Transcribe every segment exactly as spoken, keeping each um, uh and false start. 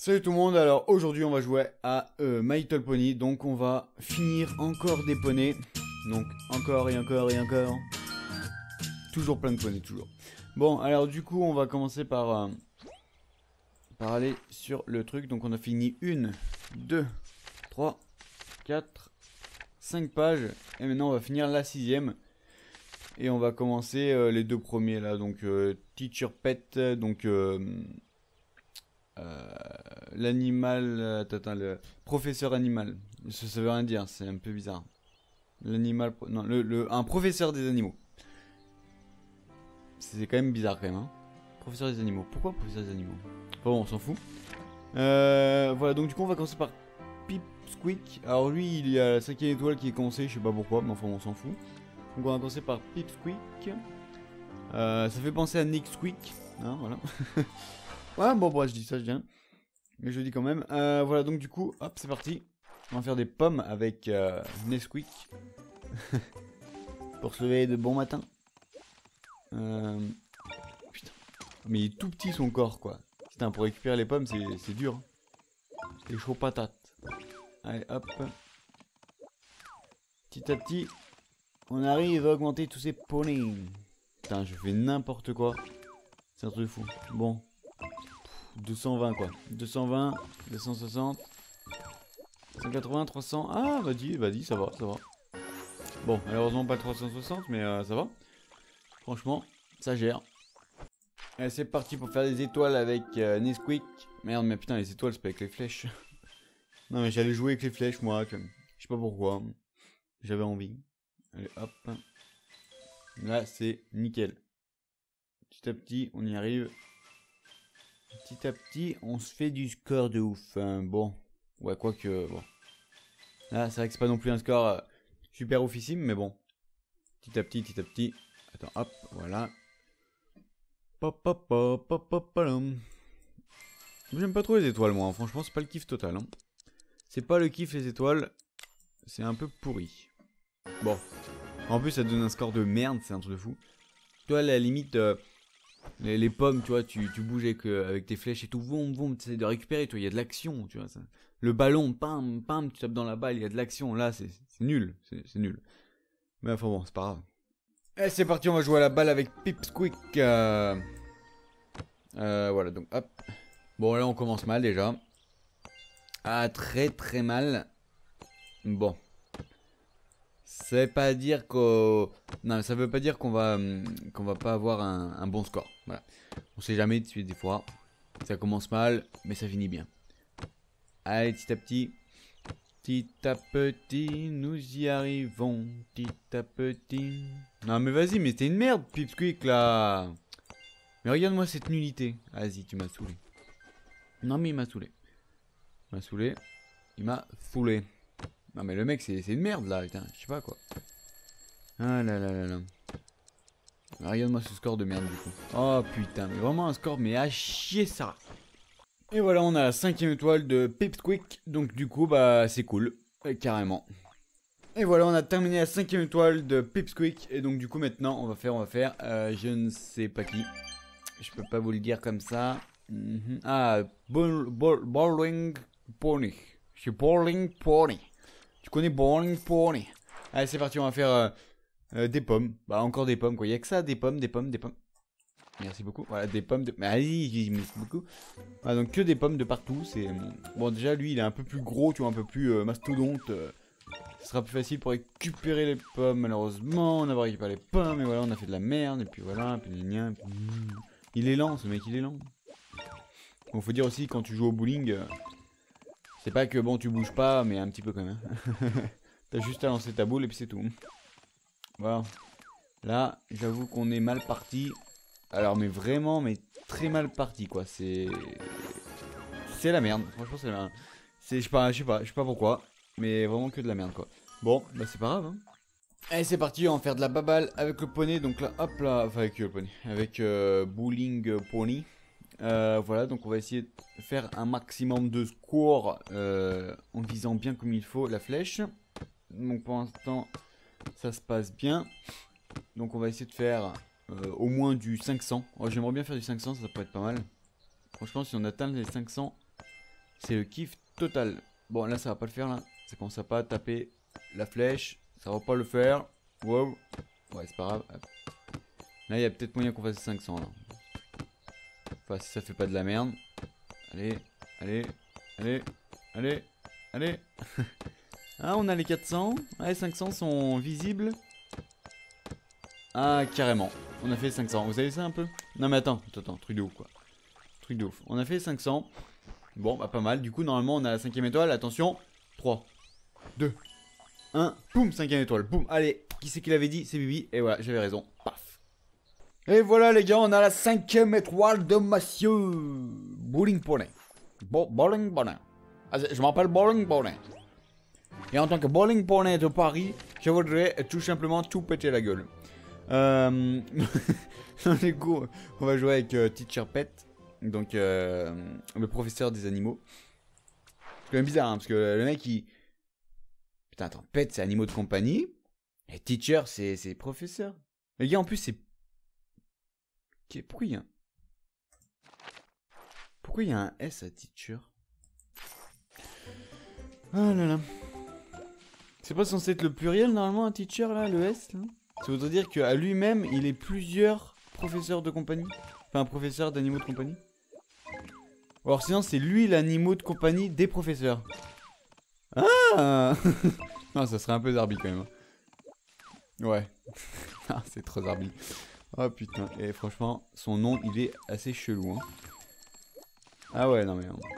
Salut tout le monde, alors aujourd'hui on va jouer à euh, My Little Pony, donc on va finir encore des poneys, donc encore et encore et encore, toujours plein de poneys, toujours. Bon alors du coup on va commencer par, euh, par aller sur le truc, donc on a fini une, deux, trois, quatre, cinq pages, et maintenant on va finir la sixième, et on va commencer euh, les deux premiers là, donc euh, Teacher Pet, donc... Euh, Euh, l'animal, attends, attends, le professeur animal, ça, ça veut rien dire, c'est un peu bizarre. L'animal, non, le, le, un professeur des animaux. C'est quand même bizarre quand même, hein. Professeur des animaux, pourquoi professeur des animaux? Bon, on s'en fout. Euh, voilà, donc du coup on va commencer par Pip Squeak. Alors lui, il y a la cinquième étoile qui est commencée, je sais pas pourquoi, mais enfin on s'en fout. Donc on va commencer par Pip Squeak. Euh, ça fait penser à Nick Squeak, hein, voilà. Ouais, bon, bref, je dis ça, je viens. Mais je le dis quand même. Euh, voilà, donc du coup, hop, c'est parti. On va faire des pommes avec euh, Nesquik. Pour se lever de bon matin. Euh... Putain. Mais il est tout petit son corps, quoi. Putain, pour récupérer les pommes, c'est dur. C'est chaud patate. Allez, hop. Petit à petit, on arrive à augmenter tous ces poneys. Putain, je fais n'importe quoi. C'est un truc de fou. Bon. deux cent vingt quoi. deux cent vingt, deux cent soixante, cent quatre-vingts, trois cents. Ah, vas-y, vas-y, ça va, ça va. Bon, malheureusement pas trois cent soixante, mais euh, ça va. Franchement, ça gère. Allez, c'est parti pour faire des étoiles avec euh, Nesquik. Merde, mais putain, les étoiles, c'est pas avec les flèches. Non, mais j'allais jouer avec les flèches, moi. Que... Je sais pas pourquoi. J'avais envie. Allez, hop. Là, c'est nickel. Petit à petit, on y arrive. Petit à petit, on se fait du score de ouf. Hein. Bon, ouais, quoique, bon. Là, c'est vrai que c'est pas non plus un score euh, super oufissime, mais bon. Petit à petit, petit à petit. Attends, hop, voilà. Pop, pop, pop, pop, pop, pop. J'aime pas trop les étoiles, moi. Hein. Franchement, c'est pas le kiff total. Hein. C'est pas le kiff, les étoiles. C'est un peu pourri. Bon. En plus, ça donne un score de merde, c'est un truc de fou. Tu vois, à la limite... Euh, Les, les pommes, tu vois, tu, tu bouges avec, euh, avec tes flèches et tout, boum, boum, tu essaies de récupérer, tu vois, il y a de l'action, tu vois. Ça. Le ballon, pam, pam, tu tapes dans la balle, il y a de l'action, là, c'est nul, c'est nul. Mais enfin bon, c'est pas grave. Et c'est parti, on va jouer à la balle avec Pip Squeak. Euh... Euh, voilà, donc hop. Bon, là, on commence mal déjà. Ah, très très mal. Bon. C'est pas dire qu'on... Non, ça veut pas dire qu'on va qu'on va pas avoir un, un bon score. Voilà. On sait jamais de suite des fois. Ça commence mal, mais ça finit bien. Allez, petit à petit. Petit à petit, nous y arrivons. Petit à petit. Non, mais vas-y, mais t'es une merde, Pipsqueak, là. Mais regarde-moi cette nullité. Vas-y, tu m'as saoulé. Non, mais il m'a saoulé. Il m'a saoulé. Il m'a saoulé. Non, mais le mec, c'est une merde, là. Putain, je sais pas, quoi. Ah là là là là. Regarde-moi ce score de merde du coup. Oh putain, mais vraiment un score, mais à chier ça. Et voilà, on a la cinquième étoile de Pipsqueak. Donc du coup, bah c'est cool. Euh, carrément. Et voilà, on a terminé la cinquième étoile de Pipsqueak. Et donc du coup, maintenant, on va faire, on va faire, euh, je ne sais pas qui. Je peux pas vous le dire comme ça. Mm-hmm. Ah, ball, ball, Bowling Pony. Je suis Bowling Pony. Tu connais Bowling Pony? Allez, c'est parti, on va faire... Euh, Euh, des pommes, bah encore des pommes quoi, il y a que ça, des pommes, des pommes, des pommes. Merci beaucoup, voilà, des pommes de... Mais allez, merci beaucoup. Voilà, donc que des pommes de partout, c'est... Bon déjà lui il est un peu plus gros, tu vois, un peu plus euh, mastodonte. Euh, ce sera plus facile pour récupérer les pommes, malheureusement, on a récupéré les pommes, et voilà, on a fait de la merde, et puis voilà, puis gna, puis... Il est lent, ce mec, il est lent. Bon, faut dire aussi, quand tu joues au bowling, euh, c'est pas que bon, tu bouges pas, mais un petit peu quand même. T'as juste à lancer ta boule, et puis c'est tout. Voilà. Là, j'avoue qu'on est mal parti. Alors, mais vraiment, mais très mal parti, quoi. C'est... C'est la merde. Franchement, c'est la merde. Je sais pas, je sais pas, je sais pas pourquoi. Mais vraiment que de la merde, quoi. Bon, bah c'est pas grave, hein. Allez, c'est parti, on va faire de la baballe avec le poney. Donc là, hop là, enfin avec le poney. Avec euh, Bowling Pony. Euh, voilà, donc on va essayer de faire un maximum de score euh, en visant bien comme il faut la flèche. Donc pour l'instant... Ça se passe bien. Donc on va essayer de faire euh, au moins du cinq cents. Oh, j'aimerais bien faire du cinq cents, ça pourrait être pas mal. Franchement, si on atteint les cinq cents, C'est le kiff total. Bon, là, ça va pas le faire, là. Ça commence à pas taper la flèche. Ça va pas le faire. Wow. Ouais, c'est pas grave. Hop. Là, il y a peut-être moyen qu'on fasse cinq cents, là. Enfin, si ça fait pas de la merde. Allez, allez, allez, allez, allez. Ah, on a les quatre cents. Ah, les cinq cents sont visibles. Ah, carrément. On a fait cinq cents. Vous avez ça un peu? Non, mais attends, attends, attends, truc de ouf, quoi. Truc de ouf. On a fait cinq cents. Bon, bah pas mal. Du coup, normalement, on a la cinquième étoile. Attention. trois, deux, un. Boum, cinquième étoile. Boum. Allez, qui c'est qui l'avait dit? C'est Bibi. Et voilà, j'avais raison. Paf. Et voilà, les gars, on a la cinquième étoile de Monsieur Bowling Poney. Bo Bowling Poney. Ah, je m'appelle Bowling Poney. Et en tant que Bowling Poney de Paris, je voudrais tout simplement tout péter la gueule. Euh... Du coup, on va jouer avec euh, Teacher Pet. Donc, euh, le professeur des animaux. C'est quand même bizarre, hein, parce que le mec, il... Putain, attends, Pet, c'est animaux de compagnie. Et Teacher, c'est professeur. Les gars, en plus, c'est... Pourquoi il y a un... Pourquoi il y a un S à Teacher? Ah là là. C'est pas censé être le pluriel, normalement, un Teacher, là, le S, là? Ça voudrait dire qu'à lui-même, il est plusieurs professeurs de compagnie. Enfin, un professeur d'animaux de compagnie. Ou alors sinon, c'est lui l'animaux de compagnie des professeurs. Ah. Non, ça serait un peu zarbi quand même. Ouais. Ah, c'est trop zarbi. Oh putain. Et franchement, son nom, il est assez chelou. Hein. Ah ouais, non mais... Hein.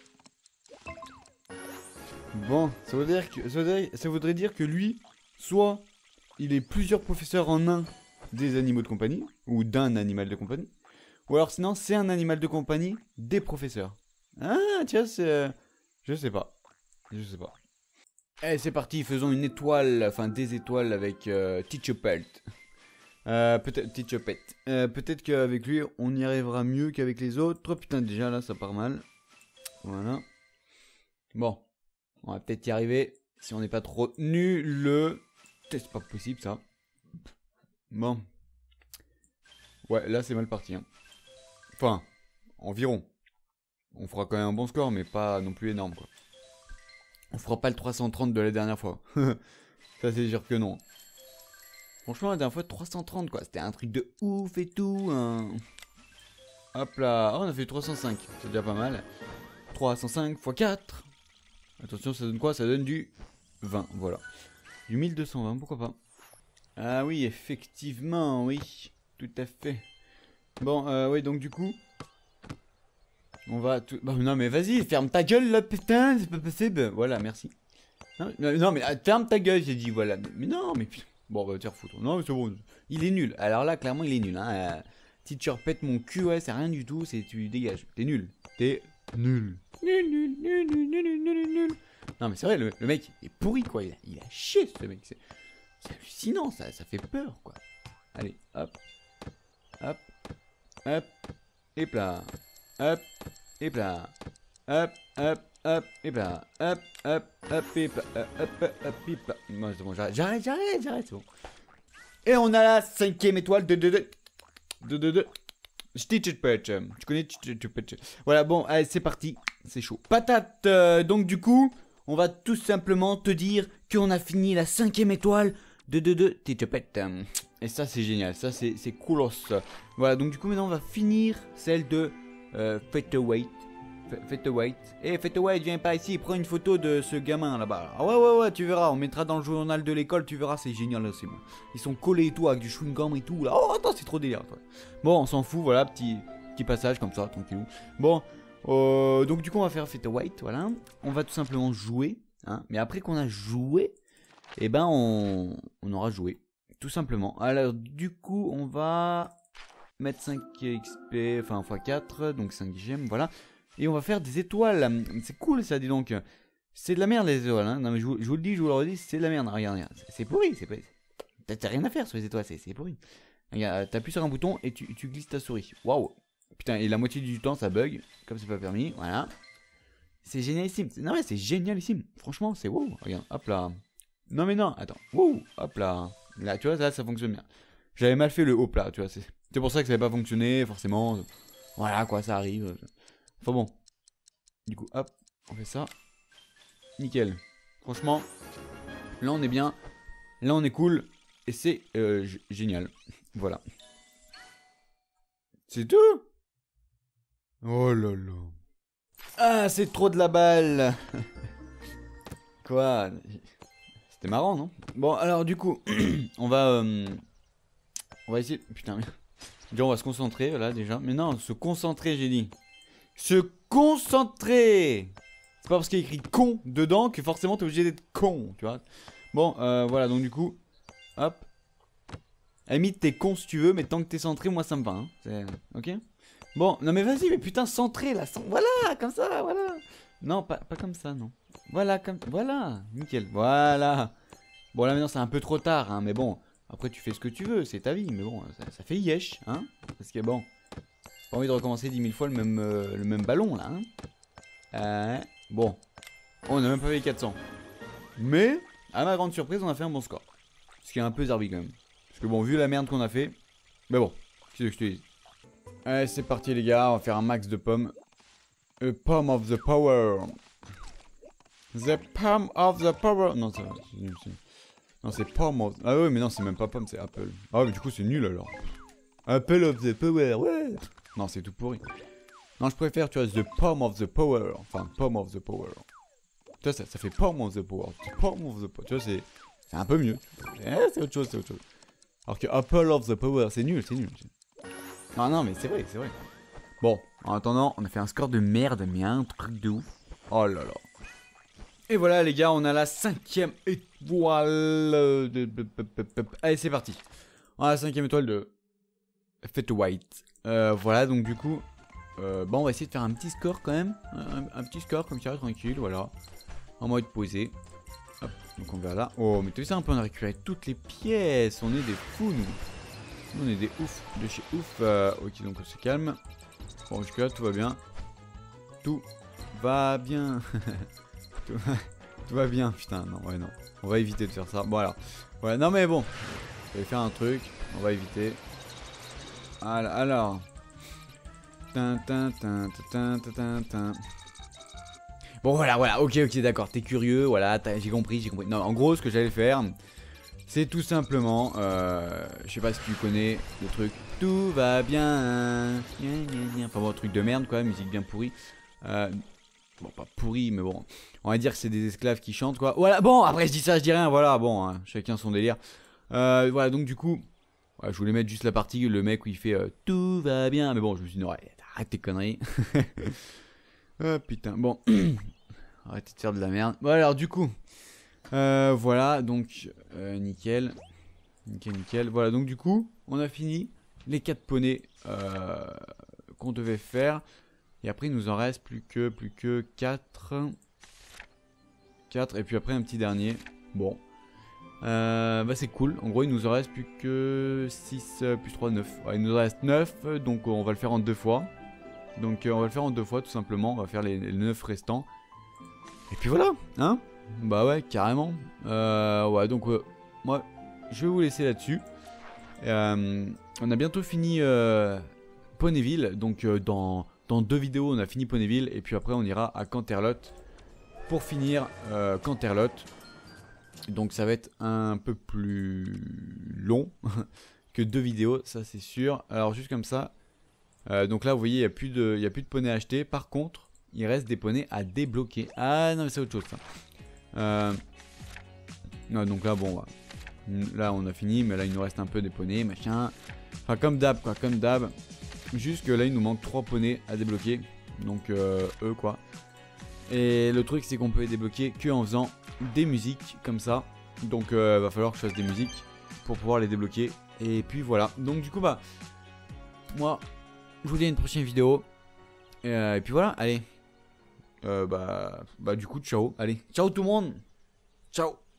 Bon, ça voudrait dire que, ça voudrait, ça voudrait dire que lui, soit il est plusieurs professeurs en un des animaux de compagnie, ou d'un animal de compagnie, ou alors sinon c'est un animal de compagnie des professeurs. Ah tiens, c'est... Je sais pas. Je sais pas. Allez, c'est parti, faisons une étoile, enfin des étoiles avec euh, Teacher Pet. Euh, peut-être Teacher Pet. Euh, peut-être qu'avec lui, on y arrivera mieux qu'avec les autres. Putain, déjà là, ça part mal. Voilà. Bon. On va peut-être y arriver si on n'est pas trop nul. C'est pas possible ça. Bon. Ouais, là c'est mal parti. Hein. Enfin, environ. On fera quand même un bon score, mais pas non plus énorme quoi. On fera pas le trois cent trente de la dernière fois. Ça c'est sûr que non. Franchement, la dernière fois, trois cent trente quoi. C'était un truc de ouf et tout. Hein. Hop là. Oh, on a fait trois cent cinq. C'est déjà pas mal. trois cent cinq fois quatre. Attention, ça donne quoi? Ça donne du vingt, voilà. Du mille deux cent vingt, pourquoi pas? Ah oui, effectivement, oui. Tout à fait. Bon, euh, oui, donc du coup... On va tout... Bah, non, mais vas-y, ferme ta gueule, là, putain, c'est pas possible. Voilà, merci. Non, non mais ferme ta gueule, j'ai dit, voilà. Mais non, mais... Bon, bah, te faire foutre. Non, mais c'est bon. Il est nul. Alors là, clairement, il est nul. Hein. Euh, teacher pète mon cul, ouais, c'est rien du tout. C'est tu dégages. T'es nul. T'es nul. Nul, nul, nul, nul, nul, nul, nul. Non, mais c'est vrai, le, le mec est pourri, quoi. Il a, il a chié, ce mec. C'est hallucinant, ça, ça fait peur, quoi. Allez, hop. Hop. Hop. Et plat. Hop. Et plat. Hop, hop, hop, et plat. Hop, hop, hop, et plat. Hop, hop, hop, et plat. Moi, c'est bon, j'arrête, j'arrête, j'arrête, j'arrête, c'est bon. Et on a la cinquième étoile de de de de de de Teacher Pet. Tu connais Teacher Pet? Voilà, bon, allez, c'est parti. C'est chaud. Patate. Euh, donc du coup, on va tout simplement te dire qu'on a fini la cinquième étoile de de de Teacher Pet. Et ça, c'est génial. Ça, c'est coolos. Voilà, donc du coup, maintenant, on va finir celle de euh, Featherweight. Featherweight. Eh, Featherweight, viens pas ici. Prends une photo de ce gamin là-bas. Ah ouais, ouais, ouais, tu verras. On mettra dans le journal de l'école. Tu verras, c'est génial aussi. Bon. Ils sont collés et tout avec du chewing-gum et tout. Là. Oh, attends, c'est trop délire. Toi. Bon, on s'en fout. Voilà, petit, petit passage comme ça, tranquille. Bon, euh, donc du coup, on va faire Featherweight. Voilà. On va tout simplement jouer. Hein. Mais après qu'on a joué, eh ben, on, on aura joué. Tout simplement. Alors, du coup, on va mettre cinq X P, enfin, fois quatre. Donc cinq gemmes, voilà. Et on va faire des étoiles. C'est cool ça, dis donc. C'est de la merde les étoiles. Hein. Non, mais je vous, je vous le dis, je vous le redis, c'est de la merde. Regarde, regarde. C'est pourri. T'as rien à faire sur les étoiles, c'est pourri. Regarde, t'appuies sur un bouton et tu, tu glisses ta souris. Waouh. Putain, et la moitié du temps ça bug. Comme c'est pas permis. Voilà. C'est génialissime. Non, mais c'est génialissime. Franchement, c'est wow. Regarde, hop là. Non, mais non, attends. Wow, hop là. Là, tu vois, là, ça fonctionne bien. J'avais mal fait le hop là, tu vois. C'est pour ça que ça n'avait pas fonctionné, forcément. Voilà, quoi, ça arrive. Enfin bon. Du coup, hop, On fait ça. Nickel. Franchement, là on est bien. Là on est cool. Et c'est euh, génial. Voilà. C'est tout. Oh là là. Ah, c'est trop de la balle. Quoi? C'était marrant, non? Bon, alors du coup, on va... Euh, on va essayer... Putain, mais... Déjà, on va se concentrer, là, déjà. Mais non, se concentrer, j'ai dit. Se concentrer. C'est pas parce qu'il y a écrit con dedans que forcément t'es obligé d'être con, tu vois. Bon, euh, voilà, donc du coup... Hop. À la limite, t'es con si tu veux, mais tant que t'es centré, moi ça me va. Hein. Ok? Bon, non mais vas-y, mais putain, centré là. Cent... Voilà, comme ça, voilà. Non, pas, pas comme ça, non. Voilà, comme... Voilà, nickel. Voilà. Bon, là maintenant, c'est un peu trop tard, hein, mais bon. Après, tu fais ce que tu veux, c'est ta vie. Mais bon, ça, ça fait yesh, hein. Parce que bon, pas envie de recommencer dix mille fois le même, euh, le même ballon, là, hein. Euh, bon. On a même pas fait les quatre cents. Mais, à ma grande surprise, on a fait un bon score. Ce qui est un peu zarbi quand même. Parce que bon, vu la merde qu'on a fait. Mais bon, qu'est-ce que je te dis. Allez, c'est parti les gars, on va faire un max de pommes. A palm of the power. The palm of the power. Non, c'est nul. Non, c'est palm of... Ah ouais, mais non, c'est même pas pomme, c'est apple. Ah mais du coup, c'est nul alors. Apple of the power, ouais. Non, c'est tout pourri. Non, je préfère, tu vois, the palm of the power. Enfin, palm of the power. Tu vois, ça, ça fait palm of the power. Palm of the power. Tu vois, c'est... C'est un peu mieux. Eh, c'est autre chose, c'est autre chose. Alors que Apple of the Power, c'est nul, c'est nul. Non, non, mais c'est vrai, c'est vrai. Bon, en attendant, on a fait un score de merde, mais un truc de ouf. Oh là là. Et voilà, les gars, on a la cinquième étoile de... Allez, c'est parti. On a la cinquième étoile de... Fate White. Euh, voilà, donc du coup... Euh, bon, on va essayer de faire un petit score quand même. Un, un petit score comme ça, tranquille, voilà. En mode posé. Hop, donc on verra là. Oh, mais tu sais, un peu, on a récupéré toutes les pièces. On est des fous, nous. Nous, on est des ouf, de chez ouf. Euh, ok, donc on se calme. Bon, jusque-là, tout va bien. Tout va bien. tout, va... tout va bien, putain. Non, ouais, non. On va éviter de faire ça. Bon, alors. Ouais, non, mais bon. Je vais faire un truc. On va éviter. Voilà, alors. Tin, tin, tin, tin, tin, tin, tin. Bon voilà, voilà, ok, ok, d'accord, t'es curieux, voilà, j'ai compris, j'ai compris. Non, en gros, ce que j'allais faire, c'est tout simplement, euh, je sais pas si tu connais le truc, tout va bien, enfin bon, truc de merde quoi, musique bien pourrie. Euh, bon, pas pourrie, mais bon, on va dire que c'est des esclaves qui chantent quoi. Voilà, bon, après je dis ça, je dis rien, voilà, bon, hein, chacun son délire. Euh, voilà, donc du coup, ouais, je voulais mettre juste la partie, le mec où il fait euh, tout va bien, mais bon, je me suis dit, non, arrête tes conneries. Oh putain, bon. Arrêtez de faire de la merde. Bon alors du coup. Euh, voilà, donc euh, nickel. Nickel, nickel. Voilà, donc du coup, on a fini les quatre poneys euh, qu'on devait faire. Et après, il nous en reste plus que plus que quatre. quatre. Et puis après, un petit dernier. Bon. Euh, bah c'est cool. En gros, il nous en reste plus que six plus trois, neuf. Ouais, il nous en reste neuf. Donc on va le faire en deux fois. Donc euh, on va le faire en deux fois tout simplement, on va faire les, les neuf restants. Et puis voilà, hein. Bah ouais, carrément. Euh, ouais, donc euh, moi, je vais vous laisser là-dessus. Euh, on a bientôt fini euh, Ponyville, donc euh, dans, dans deux vidéos on a fini Ponyville. Et puis après on ira à Canterlot pour finir euh, Canterlot. Donc ça va être un peu plus long que deux vidéos, ça c'est sûr. Alors juste comme ça. Euh, donc là vous voyez il n'y a plus de, il y a plus de poneys à acheter. Par contre il reste des poneys à débloquer. Ah non mais c'est autre chose ça. Euh... Non, donc là bon là on a fini. Mais là il nous reste un peu des poneys machin. Enfin comme d'hab quoi, comme d'hab. Juste que là il nous manque trois poneys à débloquer. Donc euh, eux quoi. Et le truc c'est qu'on peut les débloquer que en faisant des musiques comme ça. Donc euh, va falloir que je fasse des musiques pour pouvoir les débloquer. Et puis voilà. Donc du coup bah moi je vous dis à une prochaine vidéo. Et, euh, et puis voilà, allez. Euh, bah, bah du coup, ciao. Allez, ciao tout le monde. Ciao.